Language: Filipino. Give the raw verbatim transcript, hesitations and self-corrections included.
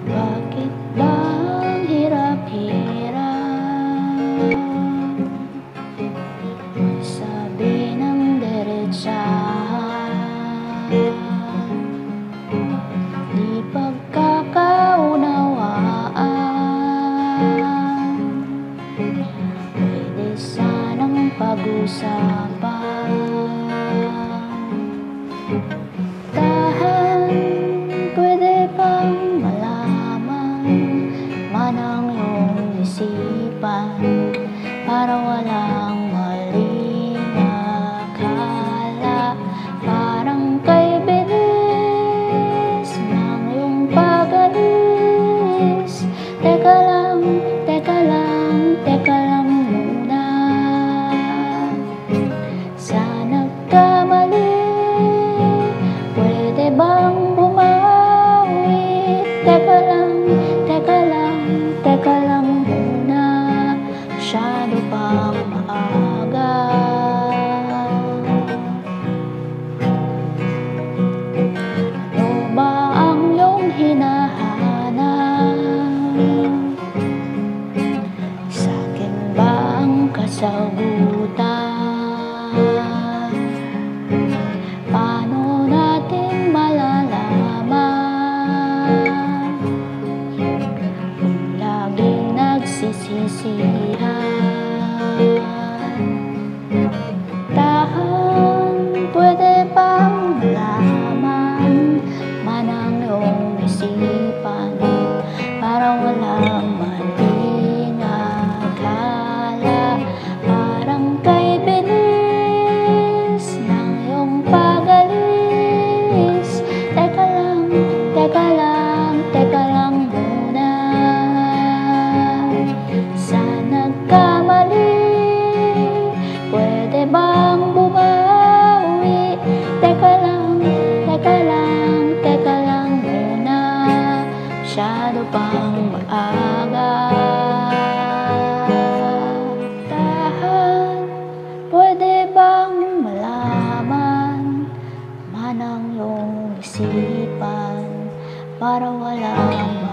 Bakit ba ang hirap-hirap sabi ng diretsahan? Di pagkakaunawaan, pwede sanang pag-usapan. Tahan, pwede bang malaman man ang iyong isipan, para walang maling akala. Parang kay bilis ng iyong pag-alis. Teka lang, teka lang, teka lang muna. Sa nagkamali, pwede bang bumawi? Teka lang, teka lang, teka lang muna. Masyado pang maaga. Ano ba ang iyong hinahanap? Sa'kin ba ang kasagutan? Paano natin malalaman kung laging nagsisisihan? Tahan, pwede bang malaman man ang iyong isipan, para walang maling akala. Parang kay bilis ng iyong pag-alis. Teka lang, teka lang, teka lang muna. Sa nagkamali, pwede bang bumawi? Teka lang, teka lang, teka lang muna. Masyado pang maaga. Tahan, pwede bang malaman man ang iyong isipan, para walang